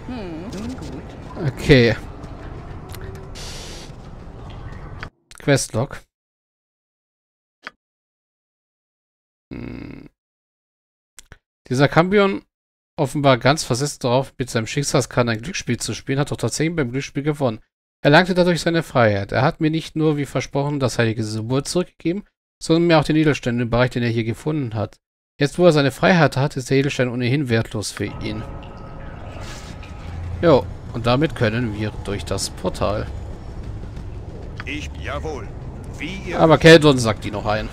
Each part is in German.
Nun gut. Okay. Questlog. Dieser Cambion, offenbar ganz versessen darauf, mit seinem Schicksalskran ein Glücksspiel zu spielen, hat doch tatsächlich beim Glücksspiel gewonnen. Er erlangte dadurch seine Freiheit. Er hat mir nicht nur, wie versprochen, das heilige Symbol zurückgegeben, sondern mir auch den Edelstein im Bereich, den er hier gefunden hat. Jetzt, wo er seine Freiheit hat, ist der Edelstein ohnehin wertlos für ihn. Jo, und damit können wir durch das Portal. Jawohl. Wie ihr... Aber Keldon sagt die noch ein.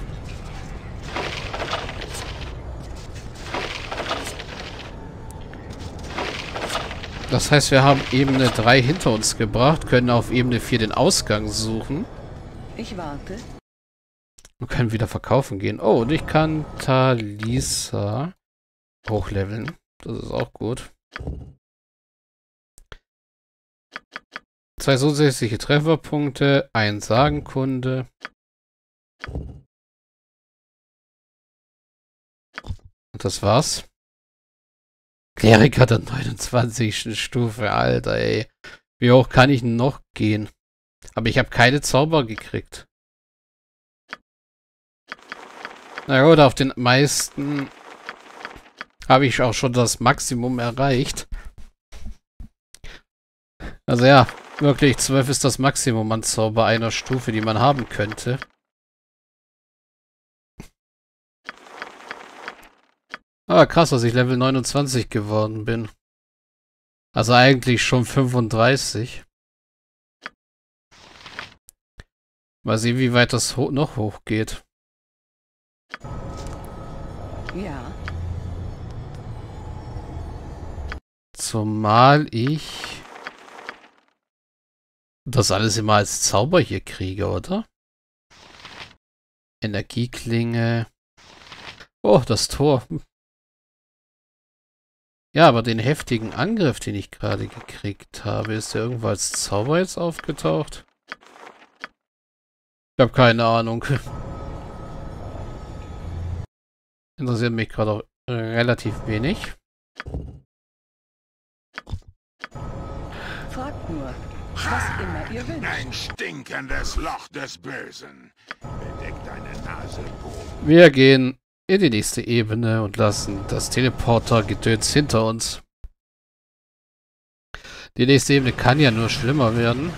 Das heißt, wir haben Ebene 3 hinter uns gebracht, können auf Ebene 4 den Ausgang suchen. Ich warte. Und können wieder verkaufen gehen. Oh, und ich kann Talisa hochleveln. Das ist auch gut. 2 zusätzliche Trefferpunkte, 1 Sagenkunde. Und das war's. Kleriker der 29. Stufe, Alter, ey. Wie hoch kann ich noch gehen? Aber ich habe keine Zauber gekriegt. Na gut, auf den meisten habe ich auch schon das Maximum erreicht. Also ja, wirklich, 12 ist das Maximum an Zauber einer Stufe, die man haben könnte. Aber krass, dass ich Level 29 geworden bin. Also eigentlich schon 35. Mal sehen, wie weit das noch hoch geht. Ja. Zumal ich das alles immer als Zauber hier kriege, oder? Energieklinge. Oh, das Tor. Ja, aber den heftigen Angriff, den ich gerade gekriegt habe, ist der irgendwo als Zauber jetzt aufgetaucht? Ich habe keine Ahnung. Interessiert mich gerade auch relativ wenig. Fragt nur, was immer ihr wünscht. Ein stinkendes Loch des Bösen. Bedeckt deine Nase, Bogen. Wir gehen in die nächste Ebene und lassen das Teleporter-Gedöns hinter uns. Die nächste Ebene kann ja nur schlimmer werden.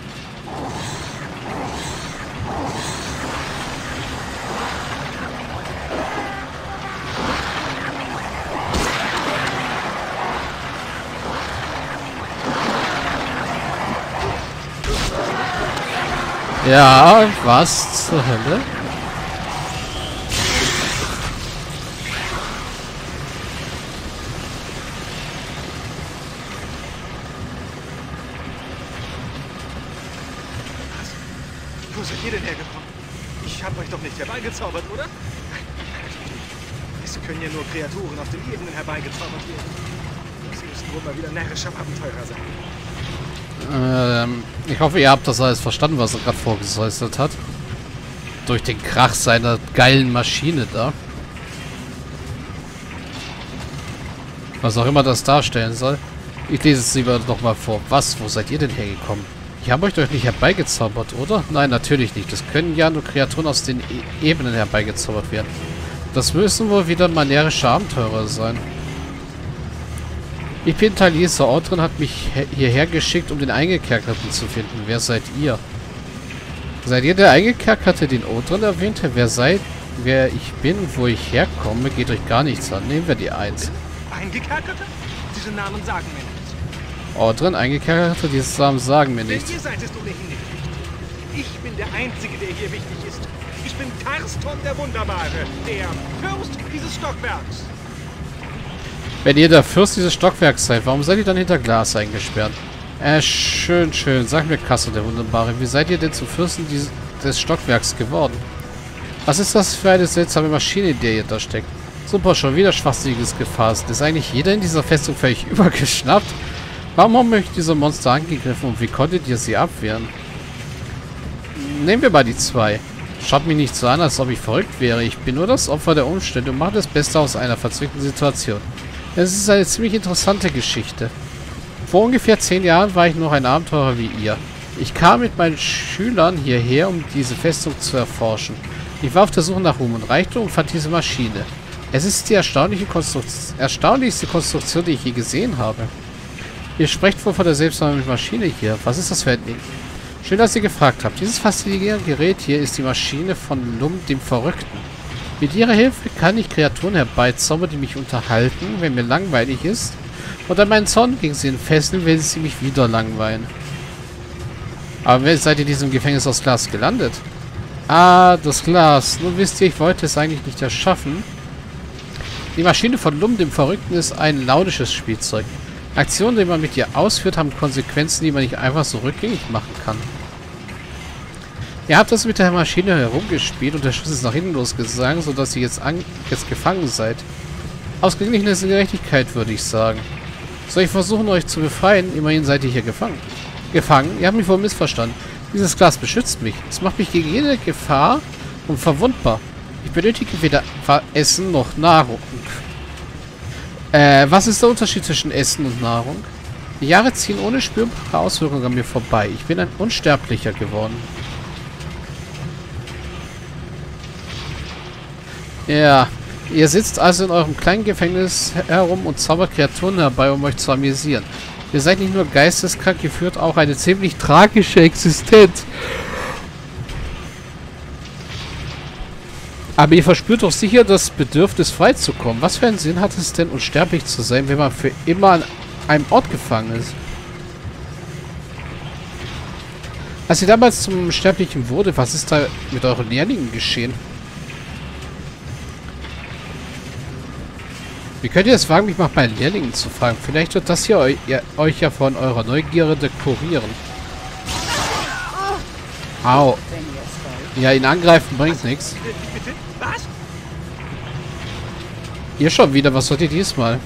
Ja, was zur Hölle? Wo seid ihr denn hergekommen? Ich habe euch doch nicht herbeigezaubert, oder? Es können ja nur Kreaturen auf den Ebenen herbeigezaubert werden. Sie müssen wohl mal wieder närrische Abenteurer sein. Ich hoffe, ihr habt das alles verstanden, was er gerade vorgesäuselt hat. Durch den Krach seiner geilen Maschine da. Was auch immer das darstellen soll. Ich lese es lieber nochmal vor. Was? Wo seid ihr denn hergekommen? Ich habe euch doch nicht herbeigezaubert, oder? Nein, natürlich nicht. Es können ja nur Kreaturen aus den Ebenen herbeigezaubert werden. Das müssen wohl wieder manierische Abenteurer sein. Ich bin Talisa. Audrin hat mich hierher geschickt, um den Eingekerkerten zu finden. Wer seid ihr? Seid ihr der Eingekerkerte, den Audrin erwähnte? Wer ich bin, wo ich herkomme, geht euch gar nichts an. Nehmen wir die 1. Eingekerkerte? Diese Namen sagen mir nichts. Audrin, Eingekerkerte, diese Namen sagen mir Wer nichts. ihr seid, ist ohnehin nicht wichtig. Ich bin der Einzige, der hier wichtig ist. Ich bin Karston der Wunderbare, der Fürst dieses Stockwerks. Wenn ihr der Fürst dieses Stockwerks seid, warum seid ihr dann hinter Glas eingesperrt? Schön, schön. Sag mir, Kassel, der Wunderbare, wie seid ihr denn zum Fürsten des Stockwerks geworden? Was ist das für eine seltsame Maschine, in der ihr da steckt? Super, schon wieder schwachsinniges Gefasst. Ist eigentlich jeder in dieser Festung völlig übergeschnappt? Warum haben euch diese Monster angegriffen und wie konntet ihr sie abwehren? Nehmen wir mal die 2. Schaut mich nicht so an, als ob ich verrückt wäre. Ich bin nur das Opfer der Umstände und mache das Beste aus einer verzwickten Situation. Es ist eine ziemlich interessante Geschichte. Vor ungefähr 10 Jahren war ich noch ein Abenteurer wie ihr. Ich kam mit meinen Schülern hierher, um diese Festung zu erforschen. Ich war auf der Suche nach Ruhm und Reichtum und fand diese Maschine. Es ist die erstaunlichste Konstruktion, die ich je gesehen habe. Ihr sprecht wohl von der selbstfahrenden Maschine hier. Was ist das für ein Ding? Schön, dass ihr gefragt habt. Dieses faszinierende Gerät hier ist die Maschine von Lum, dem Verrückten. Mit ihrer Hilfe kann ich Kreaturen herbeizaubern, die mich unterhalten, wenn mir langweilig ist, und an meinen Zorn gegen sie entfesseln, wenn sie mich wieder langweilen. Aber wer seid ihr in diesem Gefängnis aus Glas gelandet? Ah, das Glas. Nun wisst ihr, ich wollte es eigentlich nicht erschaffen. Die Maschine von Lum, dem Verrückten, ist ein launisches Spielzeug. Aktionen, die man mit ihr ausführt, haben Konsequenzen, die man nicht einfach so rückgängig machen kann. Ihr habt das mit der Maschine herumgespielt und der Schuss ist nach hinten losgegangen, sodass ihr jetzt gefangen seid. Ausgeglichene Gerechtigkeit, würde ich sagen. Soll ich versuchen, euch zu befreien? Immerhin seid ihr hier gefangen. Gefangen? Ihr habt mich wohl missverstanden. Dieses Glas beschützt mich. Es macht mich gegen jede Gefahr unverwundbar. Ich benötige weder Essen noch Nahrung. Was ist der Unterschied zwischen Essen und Nahrung? Die Jahre ziehen ohne spürbare Auswirkungen an mir vorbei. Ich bin ein Unsterblicher geworden. Ja, ihr sitzt also in eurem kleinen Gefängnis herum und zaubert Kreaturen herbei, um euch zu amüsieren. Ihr seid nicht nur geisteskrank, ihr führt auch eine ziemlich tragische Existenz. Aber ihr verspürt doch sicher das Bedürfnis, freizukommen. Was für einen Sinn hat es denn, unsterblich zu sein, wenn man für immer an einem Ort gefangen ist? Als ihr damals zum Sterblichen wurde, was ist da mit euren Lehrlingen geschehen? Wie könnt ihr es wagen, mich nach meinen Lehrlingen zu fragen? Vielleicht wird das hier euch ja von eurer Neugierde kurieren. Au. Ja, ihn angreifen bringt nichts. Bitte? Was? Ihr schon wieder, was sollt ihr diesmal?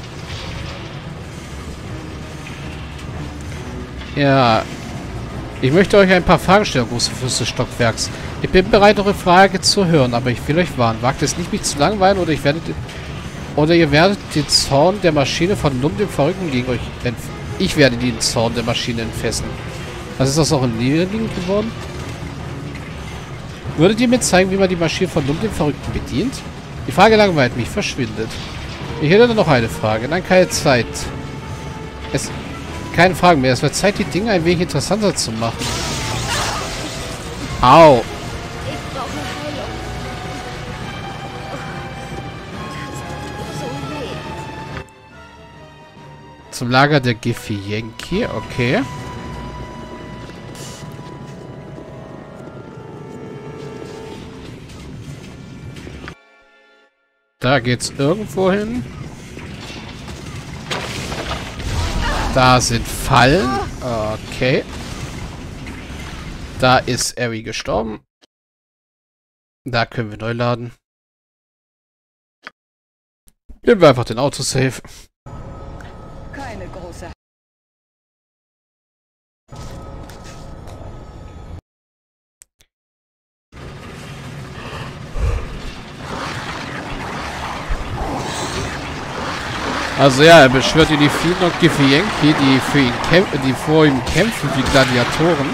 Ja. Ich möchte euch ein paar Fragen stellen, große Fürst des Stockwerks. Ich bin bereit, eure Frage zu hören, aber ich will euch warnen. Wagt es nicht, mich zu langweilen, oder ihr werdet den Zorn der Maschine von Lum, dem Verrückten, gegen euch Ich werde den Zorn der Maschine entfesseln. Was ist das auch in Lehrling geworden? Würdet ihr mir zeigen, wie man die Maschine von Lum, dem Verrückten, bedient? Die Frage langweilt mich, verschwindet. Ich hätte noch eine Frage. Nein, keine Zeit. Keine Fragen mehr. Es wird Zeit, die Dinge ein wenig interessanter zu machen. Au. Ich brauche Heilung. Das tut so weh. Zum Lager der Githyanki, okay. Da geht's irgendwo hin. Da sind Fallen. Okay. Da ist Eri gestorben. Da können wir neu laden. Nehmen wir einfach den Autosave. Keine große... Also ja, er beschwört die Fienden und Githyanki, die vor ihm kämpfen wie Gladiatoren.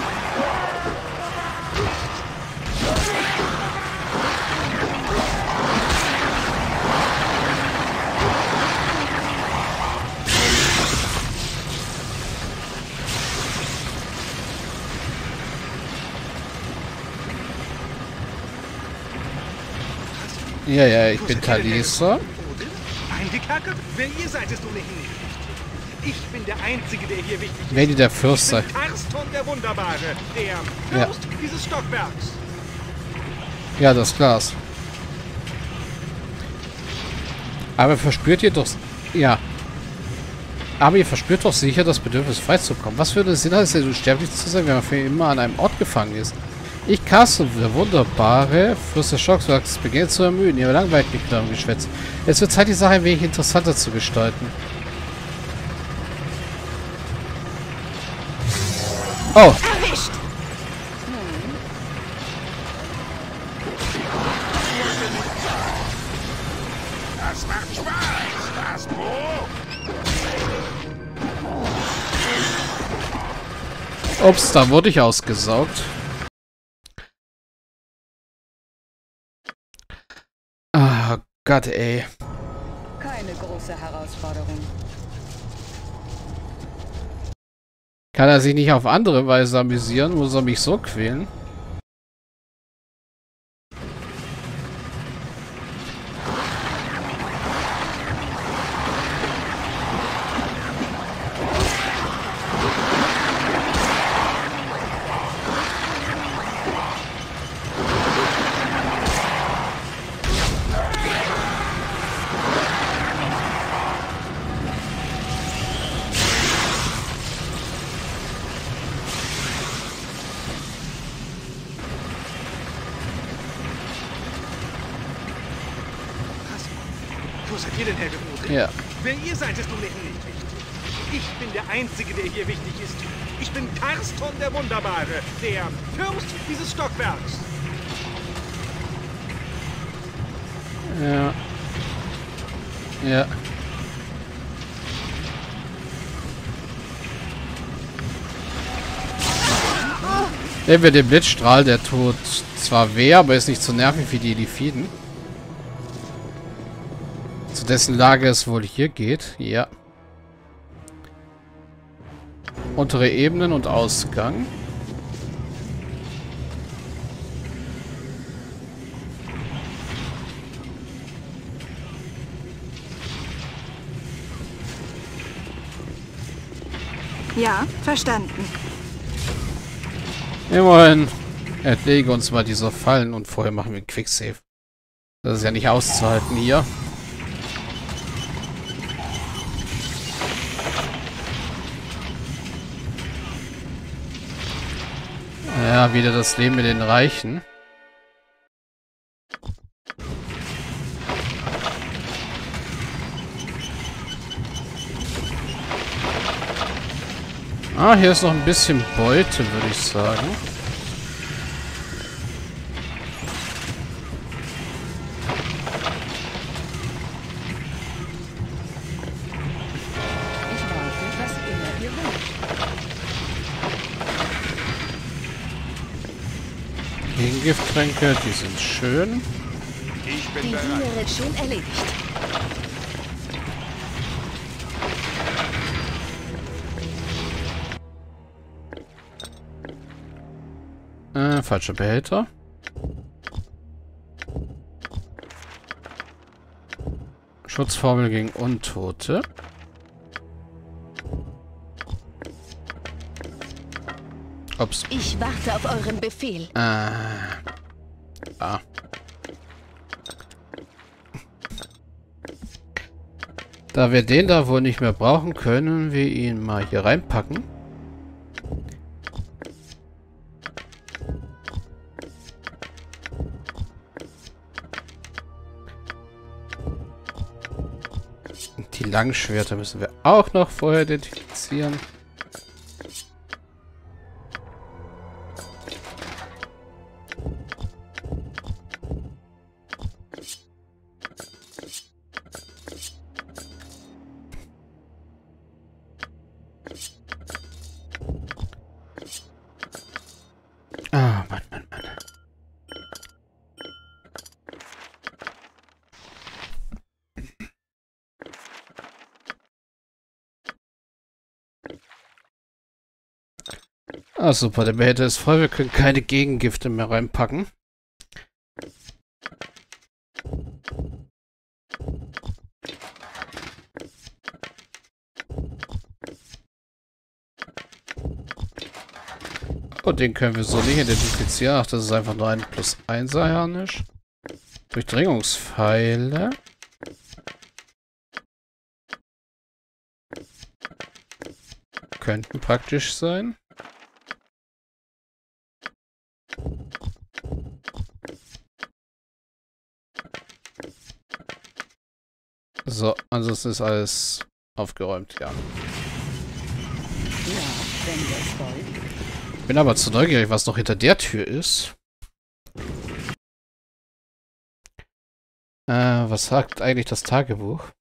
Ja, ja, ich bin Talisa. Ein Kerker? Wer ihr seid, ist ohnehin nicht wichtig. Ich bin der Einzige, der hier wichtig ist. Wer die der Fürst sei. Ich bin Tarston der Wunderbare, der Fürst dieses Stockwerks. Ja, das Glas. Aber verspürt ihr doch... Ja. Aber ihr verspürt doch sicher das Bedürfnis, freizukommen. Was für einen Sinn hat es denn, unsterblich zu sein, wenn man für immer an einem Ort gefangen ist? Ich, Castle, der Wunderbare, Fürst des Stockwerks, beginnt zu ermüden. Ihr langweilt mich mit eurem Geschwätz. Es wird Zeit, die Sache ein wenig interessanter zu gestalten. Oh! Erwischt! Das macht Spaß, was, Bro? Ups, da wurde ich ausgesaugt. Ah, Gott, ey. Keine große Herausforderung. Kann er sich nicht auf andere Weise amüsieren? Muss er mich so quälen? Wo seid ihr denn hergekommen? Ja. Wer ihr seid, ist nun nicht wichtig. Ich bin der Einzige, der hier wichtig ist. Ich bin Karston der Wunderbare, der Fürst dieses Stockwerks. Ja. Ja. Nehmen wir den Blitzstrahl, der tut zwar weh, aber ist nicht so nervig wie die Elifiden. Zu dessen Lage es wohl hier geht. Ja. Untere Ebenen und Ausgang. Ja, verstanden. Immerhin entlege uns mal diese Fallen und vorher machen wir einen Quicksave. Das ist ja nicht auszuhalten hier. Ja, wieder das Leben mit den Reichen. Ah, hier ist noch ein bisschen Beute, würde ich sagen. Ich warte, was immer ihr wünscht. Gegengifttränke, die sind schön. Ich bin Die bereit. Dienerin schon erledigt. Falscher Behälter. Schutzformel gegen Untote. Ups. Ich warte auf euren Befehl. Ah. Da wir den da wohl nicht mehr brauchen, können wir ihn mal hier reinpacken. Die Langschwerter müssen wir auch noch vorher identifizieren. Ah, Mann, Mann, Mann. Ah, super, der Behälter ist voll. Wir können keine Gegengifte mehr reinpacken. Und den können wir so nicht identifizieren. Ach, das ist einfach nur ein +1er Harnisch. Durchdringungspfeile. Könnten praktisch sein. So, ansonsten ist alles aufgeräumt, ja. Ja, wenn ihr es wollt. Bin aber zu neugierig, was noch hinter der Tür ist. Was sagt eigentlich das Tagebuch?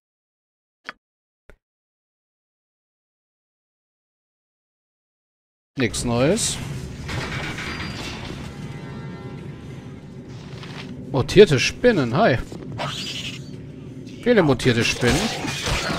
Nichts Neues. Mutierte Spinnen, hi. Viele mutierte Spinnen.